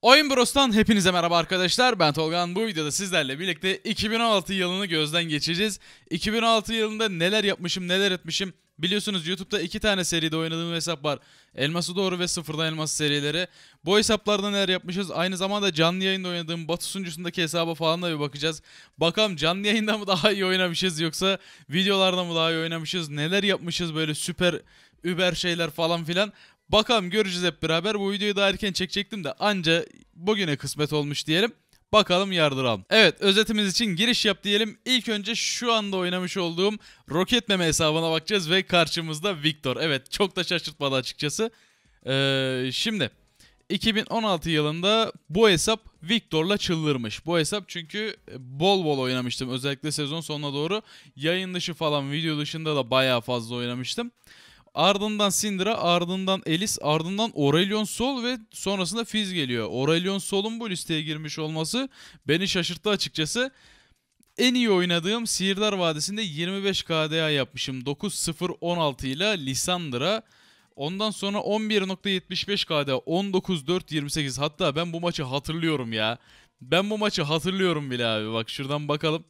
Oyun Bros'tan hepinize merhaba arkadaşlar. Ben Tolgan. Bu videoda sizlerle birlikte 2016 yılını gözden geçireceğiz. 2016 yılında neler yapmışım, neler etmişim. Biliyorsunuz YouTube'da 2 tane seride oynadığım hesap var. Elması Doğru ve Sıfırdan Elmas serileri. Bu hesaplarda neler yapmışız? Aynı zamanda canlı yayında oynadığım Batı sunucusundaki hesaba falan da bir bakacağız. Bakalım canlı yayında mı daha iyi oynamışız yoksa videolarda mı daha iyi oynamışız? Neler yapmışız böyle süper über şeyler falan filan. Bakalım göreceğiz hep beraber. Bu videoyu daha erken çekecektim de anca bugüne kısmet olmuş diyelim. Bakalım yardıralım. Evet, özetimiz için giriş yap diyelim. İlk önce şu anda oynamış olduğum Roket Meme hesabına bakacağız ve karşımızda Victor. Evet, çok da şaşırtmadı açıkçası. Şimdi 2016 yılında bu hesap Victor'la çıldırmış. Bu hesap çünkü bol bol oynamıştım. Özellikle sezon sonuna doğru. Yayın dışı falan, video dışında da bayağı fazla oynamıştım. Ardından Syndra, ardından Elis, ardından Aurelion Sol ve sonrasında Fizz geliyor. Aurelion Sol'un bu listeye girmiş olması beni şaşırttı açıkçası. En iyi oynadığım Sihirdar Vadisi'nde 25 KDA yapmışım. 9-0-16 ile Lissandra. Ondan sonra 11.75 KDA, 19-4-28. Hatta ben bu maçı hatırlıyorum ya. Ben bu maçı hatırlıyorum bile abi. Bak şuradan bakalım.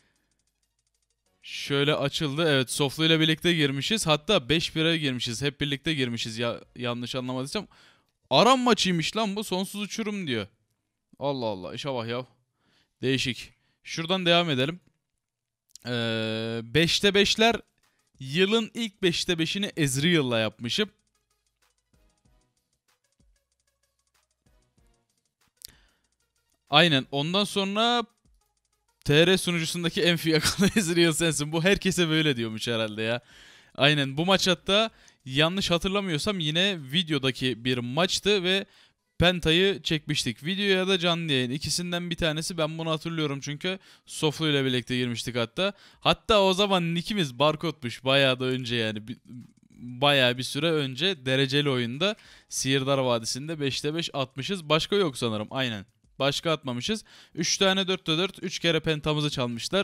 Şöyle açıldı. Evet, Soflu ile birlikte girmişiz. Hatta 5-1'e girmişiz. Hep birlikte girmişiz ya, yanlış anlamadıysam. Aram maçıymış lan bu. Sonsuz uçurum diyor. Allah Allah. İşe bak ya. Değişik. Şuradan devam edelim. 5'te 5'ler. Yılın ilk 5'te 5'ini Ezreal'la yapmışım. Aynen. Ondan sonra TR sunucusundaki en fiyakalı Ezreal sensin. Bu herkese böyle diyormuş herhalde ya. Aynen, bu maç hatta yanlış hatırlamıyorsam yine videodaki bir maçtı ve Penta'yı çekmiştik. Videoya da canlı yayın. İkisinden bir tanesi, ben bunu hatırlıyorum çünkü Soflu ile birlikte girmiştik hatta. Hatta o zaman nickimiz Barkod'muş, bayağı da önce yani. Bayağı bir süre önce dereceli oyunda Sihirdar Vadisi'nde 5'te 5 atmışız. Başka yok sanırım, aynen. Başka atmamışız. 3 tane 4'te 4, 3 kere pentamızı çalmışlar.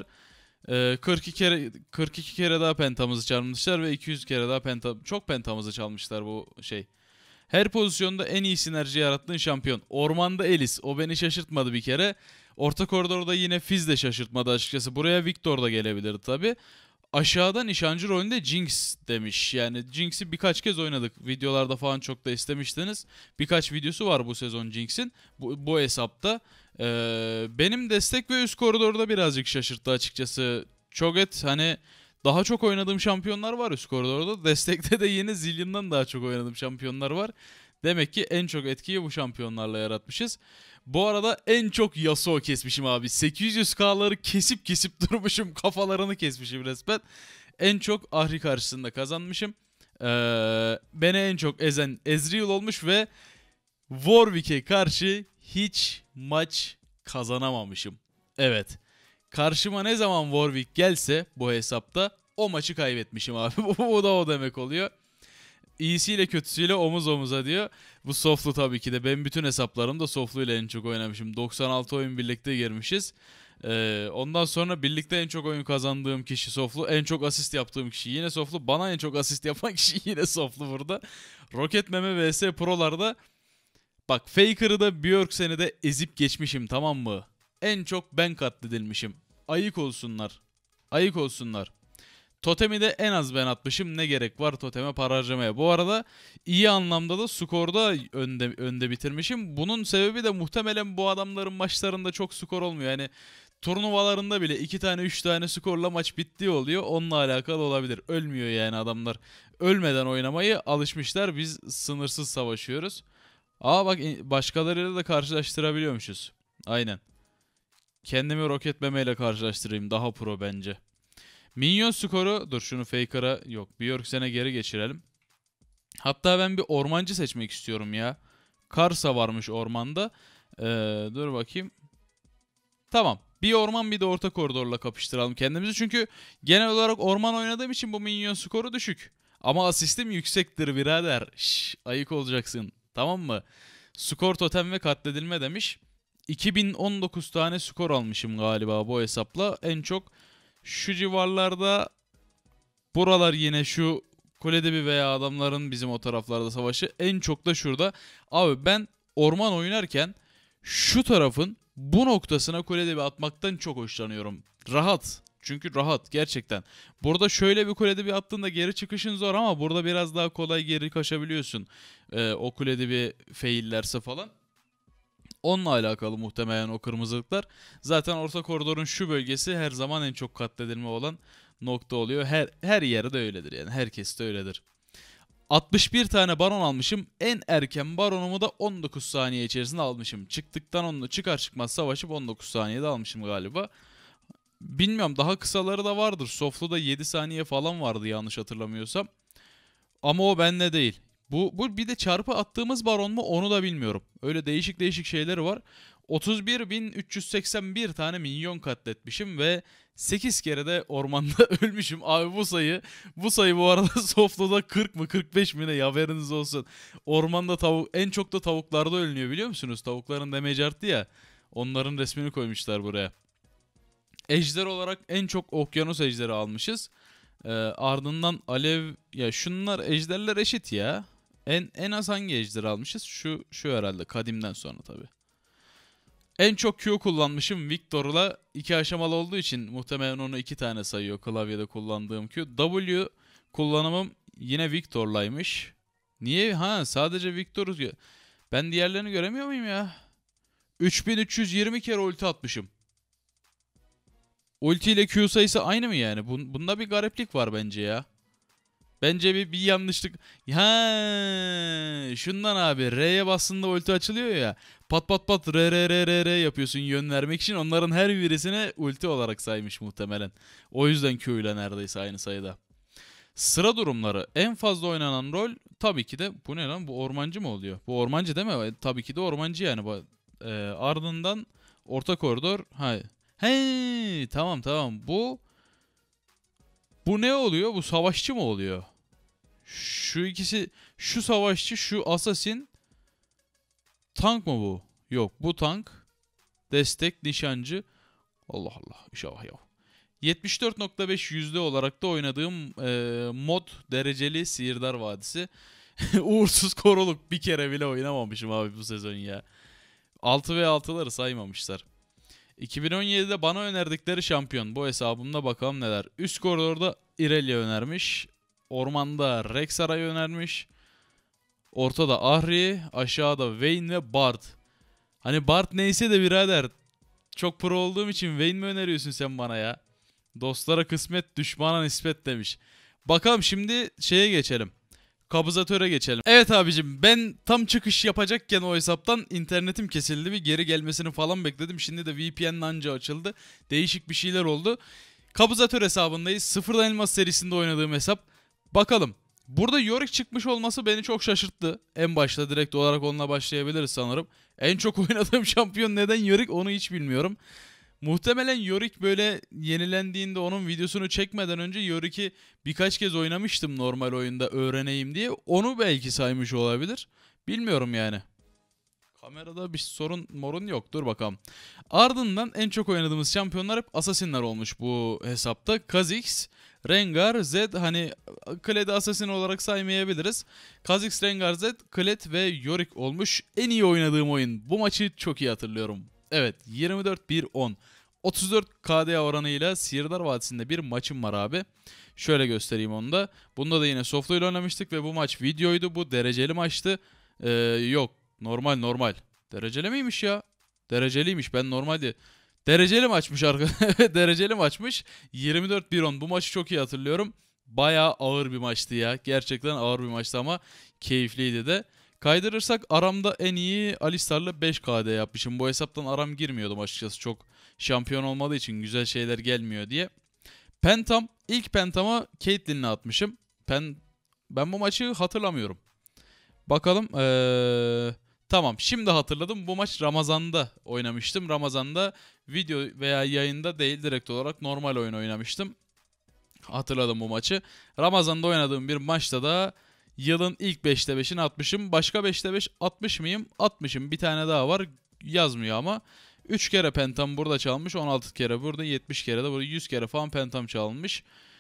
42 kere daha pentamızı çalmışlar ve 200 kere daha çok pentamızı çalmışlar bu şey. Her pozisyonda en iyi sinerji yarattığın şampiyon. Ormanda Elis. O beni şaşırtmadı bir kere. Orta koridorda yine Fizz de şaşırtmadı açıkçası. Buraya Victor da gelebilirdi tabi. Aşağıda nişancı rolünde Jinx demiş. Yani Jinx'i birkaç kez oynadık. Videolarda falan çok da istemiştiniz. Birkaç videosu var bu sezon Jinx'in. Bu hesapta. Benim destek ve üst koridorda birazcık şaşırttı açıkçası. Cho'Gath, hani daha çok oynadığım şampiyonlar var üst koridorda. Destekte de yine Zillion'dan daha çok oynadığım şampiyonlar var. Demek ki en çok etkiyi bu şampiyonlarla yaratmışız. Bu arada en çok Yasuo kesmişim abi. 800k'ları kesip kesip durmuşum. Kafalarını kesmişim resmen. En çok Ahri karşısında kazanmışım. Beni en çok ezen Ezreal olmuş ve Warwick'e karşı hiç maç kazanamamışım. Evet. Karşıma ne zaman Warwick gelse bu hesapta o maçı kaybetmişim abi. Bu da o demek oluyor. İyisiyle kötüsüyle omuz omuza diyor. Bu Soflu tabii ki de. Ben bütün hesaplarımda Soflu ile en çok oynamışım. 96 oyun birlikte girmişiz. Ondan sonra birlikte en çok oyun kazandığım kişi Soflu. En çok asist yaptığım kişi yine Soflu. Bana en çok asist yapan kişi yine Soflu burada. Roket Meme vs Pro'larda bak, Faker'ı da Björksen'i de ezip geçmişim, tamam mı? En çok ben katledilmişim. Ayık olsunlar. Ayık olsunlar. Totemi de en az ben atmışım. Ne gerek var toteme para harcamaya. Bu arada iyi anlamda da skorda önde bitirmişim. Bunun sebebi de muhtemelen bu adamların maçlarında çok skor olmuyor. Yani turnuvalarında bile 2 tane 3 tane skorla maç bittiği oluyor. Onunla alakalı olabilir. Ölmüyor yani adamlar. Ölmeden oynamayı alışmışlar. Biz sınırsız savaşıyoruz. Aa bak, başkalarıyla da karşılaştırabiliyormuşuz. Aynen. Kendimi Roket Meme ile karşılaştırayım. Daha pro bence. Minyon skoru, dur şunu Faker'a yok, Björksen'e geri geçirelim. Hatta ben bir ormancı seçmek istiyorum ya. Karsa varmış ormanda. Dur bakayım. Tamam. Bir orman bir de orta koridorla kapıştıralım kendimizi. Çünkü genel olarak orman oynadığım için bu minyon skoru düşük. Ama asistim yüksektir birader. Şş, ayık olacaksın. Tamam mı? Skor, totem ve katledilme demiş. 2019 tane skor almışım galiba bu hesapla. En çok şu civarlarda, buralar yine şu Kuledebi veya adamların bizim o taraflarda savaşı. En çok da şurada. Abi ben orman oynarken Şu tarafın bu noktasına kule dibi atmaktan çok hoşlanıyorum. Rahat. Çünkü rahat gerçekten. Burada şöyle bir kule dibi attığında geri çıkışın zor ama burada biraz daha kolay geri kaçabiliyorsun. O kule dibi faillerse falan. Onunla alakalı muhtemelen o kırmızılıklar. Zaten orta koridorun şu bölgesi her zaman en çok katledilme olan nokta oluyor. Her yerde öyledir yani. Herkes de öyledir. 61 tane baron almışım. En erken baronumu da 19 saniye içerisinde almışım. Çıktıktan onu çıkar çıkmaz savaşıp 19 saniyede almışım galiba. Bilmiyorum, daha kısaları da vardır. Soflu'da 7 saniye falan vardı yanlış hatırlamıyorsam. Ama o bende değil. Bu bir de çarpı attığımız baron mu onu da bilmiyorum. Öyle değişik değişik şeyleri var. 31.381 tane minyon katletmişim ve 8 kere de ormanda ölmüşüm. Abi bu sayı bu arada Soflo'da 40 mı 45 mi ne, haberiniz olsun. Ormanda en çok da tavuklarda ölünüyor biliyor musunuz? Tavukların damage arttı ya. Onların resmini koymuşlar buraya. Ejder olarak en çok okyanus ejderi almışız. Ardından alev, ya şunlar ejderler eşit ya. En az hangi ejderi almışız? Şu herhalde kadimden sonra tabii. En çok Q kullanmışım Victor'la, 2 aşamalı olduğu için muhtemelen onu 2 tane sayıyor klavyede kullandığım Q. W kullanımım yine Victor'laymış. Niye? Ha, sadece Victor'uz ya. Ben diğerlerini göremiyor muyum ya? 3320 kere ulti atmışım. Ulti ile Q sayısı aynı mı yani? Bunda bir gariplik var bence ya. Bence bir yanlışlık. Ha, şundan abi, R'ye bastığında ulti açılıyor ya. Pat pat pat R R R R R yapıyorsun yön vermek için. Onların her birisine ulti olarak saymış muhtemelen. O yüzden Q ile neredeyse aynı sayıda. Sıra durumları. En fazla oynanan rol tabii ki de, bu ne lan, bu ormancı mı oluyor? Bu ormancı değil mi? Tabii ki de ormancı yani. Ardından orta koridor. Ha. He, tamam tamam. Bu ne oluyor? Bu savaşçı mı oluyor? Şu ikisi, şu savaşçı, şu asasin. Tank mı bu? Yok, bu tank. Destek, nişancı. Allah Allah, inşallah ya. 74.5 yüzde olarak da oynadığım mod dereceli Sihirdar Vadisi. Uğursuz koruluk bir kere bile oynamamışım abi bu sezon ya. 6 ve 6'ları saymamışlar. 2017'de bana önerdikleri şampiyon. Bu hesabımda bakalım neler. Üst koridorda Irelia önermiş. Ormanda Rek'Sai önermiş. Ortada Ahri. Aşağıda Vayne ve Bard. Hani Bard neyse de birader. Çok pro olduğum için Vayne mi öneriyorsun sen bana ya? Dostlara kısmet, düşmana nispet demiş. Bakalım şimdi şeye geçelim. Kabızatöre geçelim. Evet abicim, ben tam çıkış yapacakken o hesaptan internetim kesildi. Bir geri gelmesini falan bekledim. Şimdi de VPN'le anca açıldı. Değişik bir şeyler oldu. Kabızatör hesabındayız. Sıfırdan Elmas serisinde oynadığım hesap. Bakalım. Burada Yorick çıkmış olması beni çok şaşırttı. En başta direkt olarak onunla başlayabiliriz sanırım. En çok oynadığım şampiyon neden Yorick onu hiç bilmiyorum. Muhtemelen Yorick böyle yenilendiğinde onun videosunu çekmeden önce Yorick'i birkaç kez oynamıştım normal oyunda öğreneyim diye. Onu belki saymış olabilir. Bilmiyorum yani. Kamerada bir sorun morun yok. Dur bakalım. Ardından en çok oynadığımız şampiyonlar hep Assassin'ler olmuş bu hesapta. Kha'Zix, Rengar, Zed, hani Kled'i Assassin olarak saymayabiliriz. Kha'Zix, Rengar, Zed, Kled ve Yorick olmuş. En iyi oynadığım oyun. Bu maçı çok iyi hatırlıyorum. Evet, 24-1-10. 34 KD oranıyla Sihirdar Vadisi'nde bir maçım var abi. Şöyle göstereyim onu da. Bunda da yine Soflo ile oynamıştık ve bu maç videoydu. Bu dereceli maçtı. Yok, normal. Dereceli miymiş ya? Dereceliymiş, ben normalde. Dereceli maçmış arkadaşlar. Dereceli maçmış. 24-1-10. Bu maçı çok iyi hatırlıyorum. Bayağı ağır bir maçtı ya. Gerçekten ağır bir maçtı ama keyifliydi de. Kaydırırsak aramda en iyi Alistar'la 5 KD yapmışım. Bu hesaptan aram girmiyordum açıkçası. Çok şampiyon olmadığı için güzel şeyler gelmiyor diye. Pentam. İlk pentama Caitlyn'le atmışım. Ben bu maçı hatırlamıyorum. Bakalım. Tamam, şimdi hatırladım. Bu maç Ramazan'da oynamıştım. Ramazan'da video veya yayında değil, direkt olarak normal oyun oynamıştım. Hatırladım bu maçı. Ramazan'da oynadığım bir maçta da yılın ilk 5'te 5'ini atmışım. Başka 5'te 5 atmış mıyım? Atmışım. Bir tane daha var. Yazmıyor ama. 3 kere pentam burada çalmış. 16 kere burada. 70 kere de burada. 100 kere falan pentam çalmış.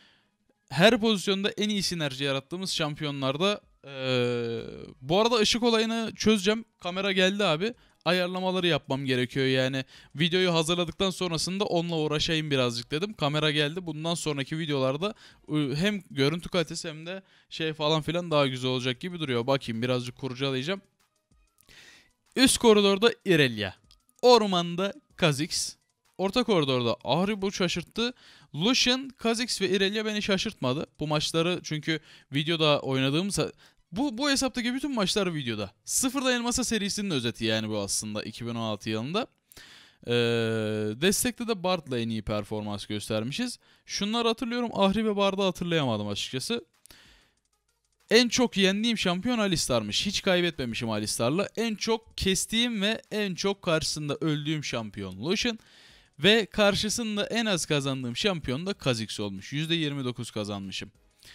Her pozisyonda en iyi sinerji yarattığımız şampiyonlarda. Bu arada ışık olayını çözeceğim. Kamera geldi abi. ayarlamaları yapmam gerekiyor yani. Videoyu hazırladıktan sonrasında onunla uğraşayım birazcık dedim. Kamera geldi. Bundan sonraki videolarda hem görüntü kalitesi hem de şey falan filan daha güzel olacak gibi duruyor. Bakayım birazcık kurcalayacağım. Üst koridorda Irelia. Ormanda Kha'Zix. Orta koridorda Ahri, bu şaşırttı. Lucian, Kha'Zix ve Irelia beni şaşırtmadı. Bu maçları çünkü videoda oynadığım bu hesaptaki bütün maçlar videoda. Sıfırda Elmasa serisinin özeti yani bu aslında 2016 yılında. Destekte de Bard'la en iyi performans göstermişiz. Şunları hatırlıyorum. Ahri ve Bard'ı hatırlayamadım açıkçası. En çok yendiğim şampiyon Alistar'mış. Hiç kaybetmemişim Alistar'la. En çok kestiğim ve en çok karşısında öldüğüm şampiyon Lucian. Ve karşısında en az kazandığım şampiyon da Kha'Zix olmuş. %29 kazanmışım.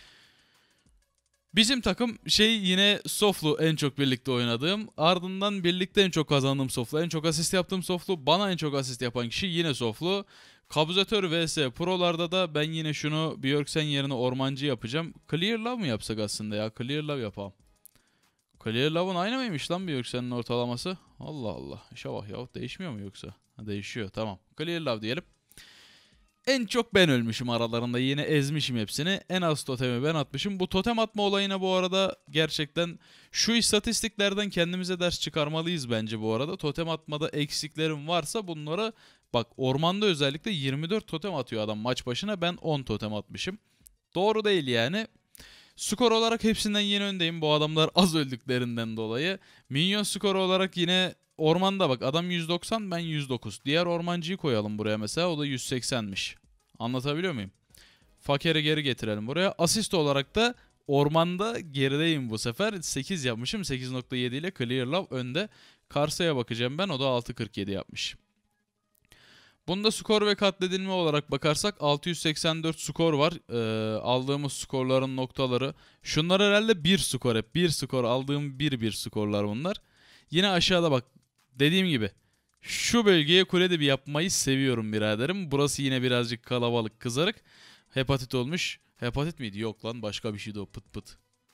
Bizim takım yine Soflu en çok birlikte oynadığım. Ardından birlikte en çok kazandığım Soflu. En çok asist yaptığım Soflu. Bana en çok asist yapan kişi yine Soflu. Kabzatör vs Pro'larda da ben yine şunu Björksen yerine Ormancı yapacağım. Clear Love mı yapsak aslında ya? Clear Love yapalım. Clear Love'ın aynı mıymış lan Björksen'in ortalaması? Allah Allah. İnşallah ya. Değişmiyor mu yoksa? Ha, değişiyor, tamam. Clear Love diyelim. En çok ben ölmüşüm aralarında. Yine ezmişim hepsini. En az totemi ben atmışım. Bu totem atma olayına bu arada gerçekten şu istatistiklerden kendimize ders çıkarmalıyız bence bu arada. Totem atmada eksiklerim varsa bunlara bak, ormanda özellikle 24 totem atıyor adam maç başına. Ben 10 totem atmışım. Doğru değil yani. Skor olarak hepsinden yine öndeyim. Bu adamlar az öldüklerinden dolayı. Minyon skoru olarak yine ormanda bak, adam 190 ben 109. Diğer ormancıyı koyalım buraya mesela, o da 180'miş. Anlatabiliyor muyum? Faker'i geri getirelim buraya. Asist olarak da ormanda gerideyim bu sefer. 8 yapmışım. 8.7 ile Clear Love önde. Karsa'ya bakacağım ben, o da 6.47 yapmış. Bunda skor ve katledilme olarak bakarsak 684 skor var. Aldığımız skorların noktaları. Şunlar herhalde 1 skor, hep 1 skor aldığım 1-1 skorlar bunlar. Yine aşağıda bak, dediğim gibi şu bölgeye kule dibi yapmayı seviyorum biraderim. Burası yine birazcık kalabalık, kızarık. Hepatit olmuş. Hepatit miydi? Yok lan, başka bir şeydi o, pıt pıt.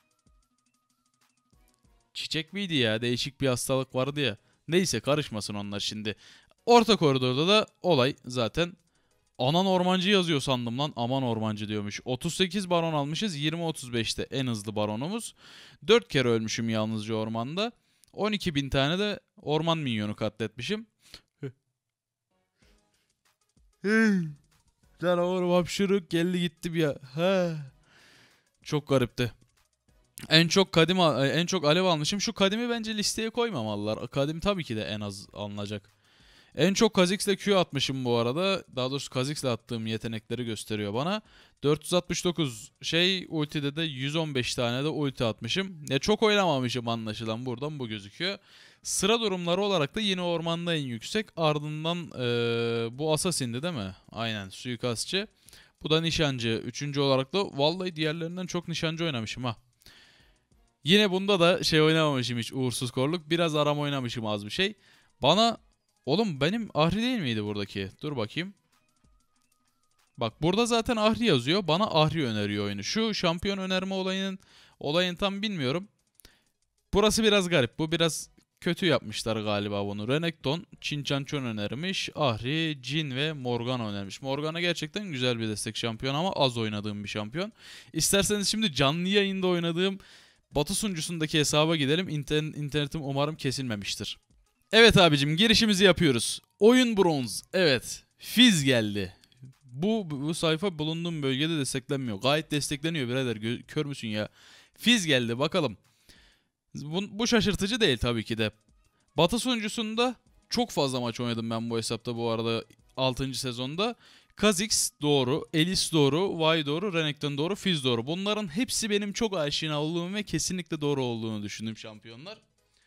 Çiçek miydi ya? Değişik bir hastalık vardı ya. Neyse, karışmasın onlar şimdi. Orta koridorda da olay zaten. Anan ormancı yazıyor sandım lan. Aman ormancı diyormuş. 38 baron almışız. 20-35'te en hızlı baronumuz. 4 kere ölmüşüm yalnızca ormanda. 12.000 tane de orman minyonu katletmişim. Lan oğlum, hapşırık geldi gitti bir ya. Çok garipti. En çok alev almışım. Şu kadimi bence listeye koymamalılar. Kadim tabii ki de en az alınacak. En çok Kha'Zix'le Q atmışım bu arada. Daha doğrusu Kha'Zix'le attığım yetenekleri gösteriyor bana. 469 ultide de 115 tane de ulti atmışım. Ya çok oynamamışım anlaşılan, buradan bu gözüküyor. Sıra durumları olarak da yine ormanda en yüksek. Ardından bu Assassin'di değil mi? Aynen, suikastçı. Bu da nişancı. Üçüncü olarak da vallahi diğerlerinden çok nişancı oynamışım ha. Yine bunda da oynamamışım hiç, uğursuz korluk. Biraz aram oynamışım, az bir şey. Bana... Oğlum benim Ahri değil miydi buradaki? Dur bakayım. Bak burada zaten Ahri yazıyor. Bana Ahri öneriyor oyunu. Şu şampiyon önerme olayını tam bilmiyorum. Burası biraz garip. Bu biraz kötü yapmışlar galiba bunu. Renekton, Çinçançon önermiş. Ahri, Jhin ve Morgana önermiş. Morgana gerçekten güzel bir destek şampiyon ama az oynadığım bir şampiyon. İsterseniz şimdi canlı yayında oynadığım Batı sunucusundaki hesaba gidelim. İnternetim umarım kesilmemiştir. Evet abicim, girişimizi yapıyoruz. Oyun bronz. Evet. Fizz geldi. Bu sayfa bulunduğum bölgede desteklenmiyor. Gayet destekleniyor birader. Kör müsün ya? Fizz geldi, bakalım. Bu şaşırtıcı değil tabii ki de. Batı sunucusunda çok fazla maç oynadım ben bu hesapta bu arada 6. sezonda. Kha'Zix doğru, Elis doğru, Vi doğru, Renekton doğru, Fizz doğru. Bunların hepsi benim çok aşina olduğum ve kesinlikle doğru olduğunu düşündüğüm şampiyonlar.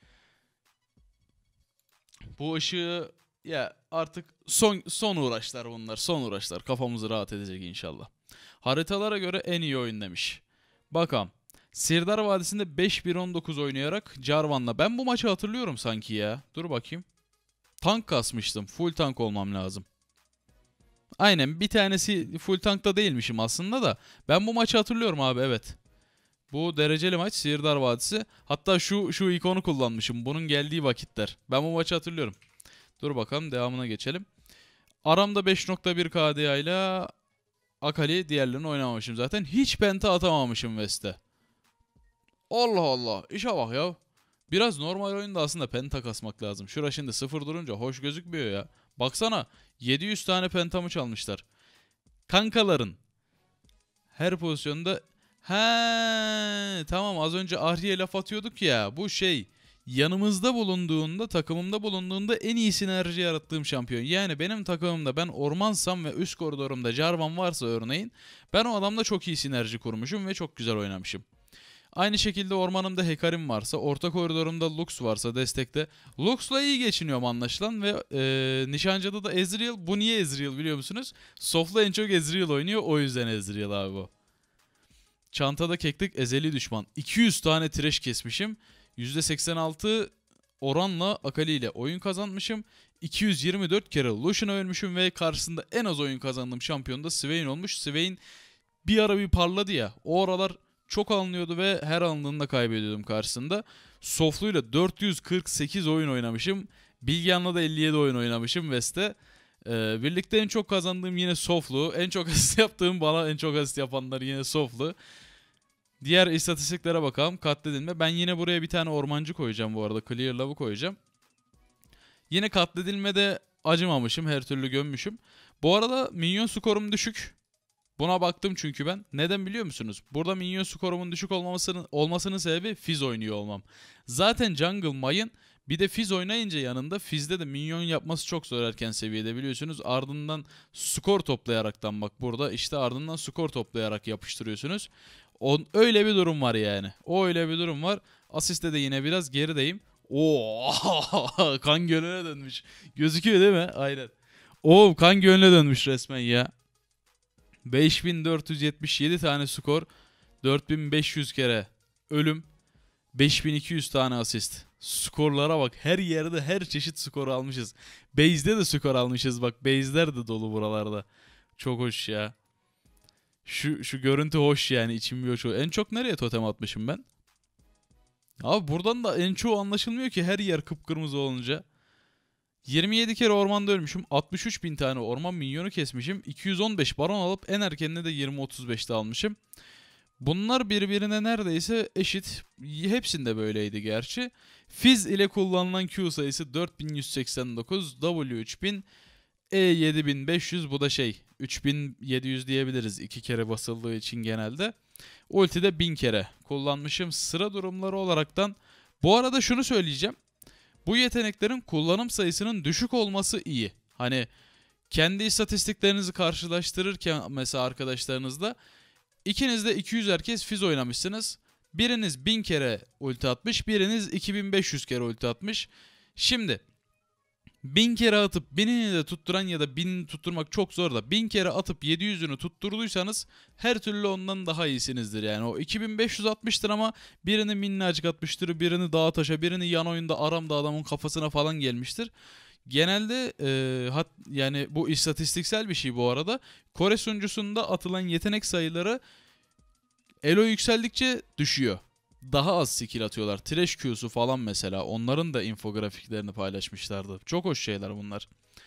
Bu ışığı ya artık son uğraşlar bunlar. Son uğraşlar. Kafamızı rahat edecek inşallah. Haritalara göre en iyi oyun demiş. Bakalım. Sirdar Vadisi'nde 5-1-19 oynayarak Jarvan'la. Ben bu maçı hatırlıyorum sanki ya. Dur bakayım. Tank kasmıştım. Full tank olmam lazım. Aynen, bir tanesi full tankta değilmişim aslında da. Ben bu maçı hatırlıyorum abi, evet. Bu dereceli maç Sihirdar Vadisi. Hatta şu ikonu kullanmışım. Bunun geldiği vakitler. Ben bu maçı hatırlıyorum. Dur bakalım devamına geçelim. Aramda 5.1 KDA ile Akali, diğerlerini oynamamışım zaten. Hiç penta atamamışım West'te. Allah Allah. İşe bak ya. Biraz normal oyunda aslında penta kasmak lazım. Şura şimdi 0 durunca hoş gözükmüyor ya. Baksana 700 tane pentamı çalmışlar. Kankaların her pozisyonda. He tamam, az önce Ahri'ye laf atıyorduk ya. Bu şey, yanımızda bulunduğunda, takımımda bulunduğunda en iyi sinerji yarattığım şampiyon. Yani benim takımımda ben ormansam ve üst koridorumda Jarvan varsa örneğin, ben o adamla çok iyi sinerji kurmuşum ve çok güzel oynamışım. Aynı şekilde ormanımda Hekarim varsa, orta koridorumda Lux varsa destekte, Lux'la iyi geçiniyorum anlaşılan ve nişancıda da Ezreal. Bu niye Ezreal biliyor musunuz? Soft'la en çok Ezreal oynuyor, o yüzden Ezreal abi bu. Çantada keklik ezeli düşman. 200 tane trash kesmişim. %86 oranla Akali ile oyun kazanmışım. 224 kere Lucian'a ölmüşüm ve karşısında en az oyun kazandığım şampiyon da Swain olmuş. Swain bir ara bir parladı ya. O aralar çok alınıyordu ve her alındığında kaybediyordum karşısında. Soflu'yla 448 oyun oynamışım. Bilgehan'la da 57 oyun oynamışım West'te. Birlikte en çok kazandığım yine Soflu. En çok asist yaptığım, bana en çok asist yapanlar yine Soflu. Diğer istatistiklere bakalım. Katledilme. Ben yine buraya bir tane ormancı koyacağım bu arada. Clear Love'ı koyacağım. Yine katledilmede acımamışım. Her türlü gömmüşüm. Bu arada minyon skorum düşük. Buna baktım çünkü ben. Neden biliyor musunuz? Burada minyon skorumun düşük olmasının sebebi Fizz oynuyor olmam. Zaten jungle mayın. Bir de Fizz oynayınca yanında, Fizz'de de minyon yapması çok zor erken seviyede biliyorsunuz. Ardından skor toplayaraktan, bak burada işte ardından skor toplayarak yapıştırıyorsunuz. Öyle bir durum var yani. O öyle bir durum var. Asiste de yine biraz gerideyim. Oo, kan gölüne dönmüş. Gözüküyor değil mi? Aynen. Oo, kan gölüne dönmüş resmen ya. 5477 tane skor, 4500 kere ölüm, 5200 tane asist. Skorlara bak, her yerde her çeşit skor almışız. Base'de de skor almışız, bak base'ler de dolu buralarda. Çok hoş ya. Şu görüntü hoş yani, içim bir hoş. En çok nereye totem atmışım ben? Abi buradan da en çoğu anlaşılmıyor ki, her yer kıpkırmızı olunca. 27 kere ormanda ölmüşüm. 63 bin tane orman minyonu kesmişim. 215 baron alıp en erkenine de 20-35'te almışım. Bunlar birbirine neredeyse eşit. Hepsinde böyleydi gerçi. Fizz ile kullanılan Q sayısı 4189, W 3000, E 7500, bu da 3700 diyebiliriz 2 kere basıldığı için genelde. Ulti'de 1000 kere kullanmışım. Sıra durumları olaraktan bu arada şunu söyleyeceğim. Bu yeteneklerin kullanım sayısının düşük olması iyi. Hani kendi istatistiklerinizi karşılaştırırken mesela arkadaşlarınızla, ikiniz de 200 herkes Fizz oynamışsınız. Biriniz 1000 kere ulti atmış, biriniz 2500 kere ulti atmış. Şimdi 1000 kere atıp 1000'ini de tutturan ya da 1000 tutturmak çok zor da 1000 kere atıp 700'ünü tutturduysanız her türlü ondan daha iyisinizdir yani. O 2500 atmıştır ama birini minnacık atmıştır, birini dağa taşa, birini yan oyunda aramda adamın kafasına falan gelmiştir. Genelde yani bu istatistiksel bir şey bu arada. Kore sunucusunda atılan yetenek sayıları elo yükseldikçe düşüyor. Daha az skill atıyorlar. Trash Q'su falan mesela. Onların da infografiklerini paylaşmışlardı. Çok hoş şeyler bunlar.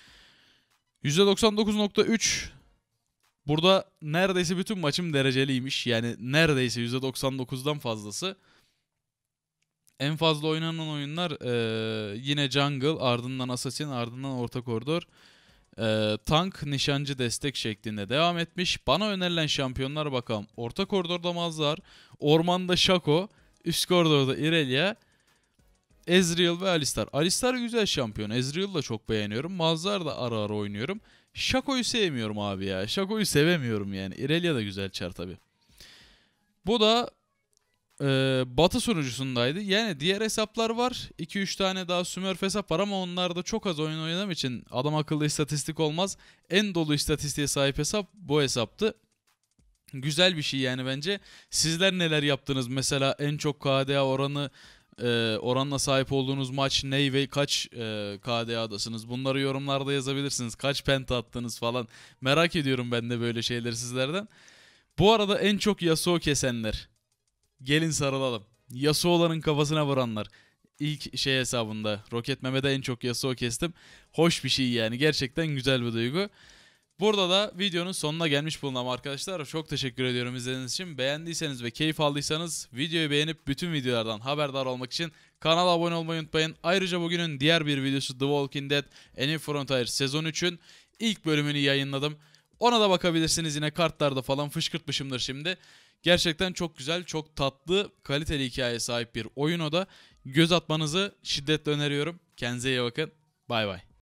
%99.3. Burada neredeyse bütün maçım dereceliymiş. Yani neredeyse %99'dan fazlası. En fazla oynanan oyunlar yine Jungle, ardından Assassin, ardından Orta Koridor. Tank, nişancı, destek şeklinde devam etmiş. Bana önerilen şampiyonlar bakalım. Orta koridorda Mazhar, ormanda Shaco, üst koridorda Irelia, Ezreal ve Alistar. Alistar güzel şampiyon. Ezreal'ı da çok beğeniyorum. Mazhar da ara ara oynuyorum. Shaco'yu sevmiyorum abi ya. Shaco'yu sevemiyorum yani. Irelia da güzel çar tabi. Bu da Batı sunucusundaydı. Yani diğer hesaplar var. 2-3 tane daha Smurf hesap var ama onlarda çok az oyun oynadığım için adam akıllı istatistik olmaz. En dolu istatistiğe sahip hesap bu hesaptı. Güzel bir şey yani bence. Sizler neler yaptınız? Mesela en çok KDA oranına sahip olduğunuz maç ne ve kaç KDA'dasınız? Bunları yorumlarda yazabilirsiniz. Kaç penta attınız falan. Merak ediyorum ben de böyle şeyleri sizlerden. Bu arada en çok Yasuo kesenler. Gelin sarılalım. Yasuo'ların kafasına vuranlar. İlk şey hesabında Roket Mehmet'e en çok Yasuo kestim. Hoş bir şey yani. Gerçekten güzel bir duygu. Burada da videonun sonuna gelmiş bulunalım arkadaşlar. Çok teşekkür ediyorum izlediğiniz için. Beğendiyseniz ve keyif aldıysanız videoyu beğenip bütün videolardan haberdar olmak için kanala abone olmayı unutmayın. Ayrıca bugünün diğer bir videosu The Walking Dead Enemy Frontier sezon 3'ün ilk bölümünü yayınladım. Ona da bakabilirsiniz, yine kartlarda falan fışkırtmışımdır şimdi. Gerçekten çok güzel, çok tatlı, kaliteli hikayeye sahip bir oyun o da. Göz atmanızı şiddetle öneriyorum. Kendinize iyi bakın. Bay bay.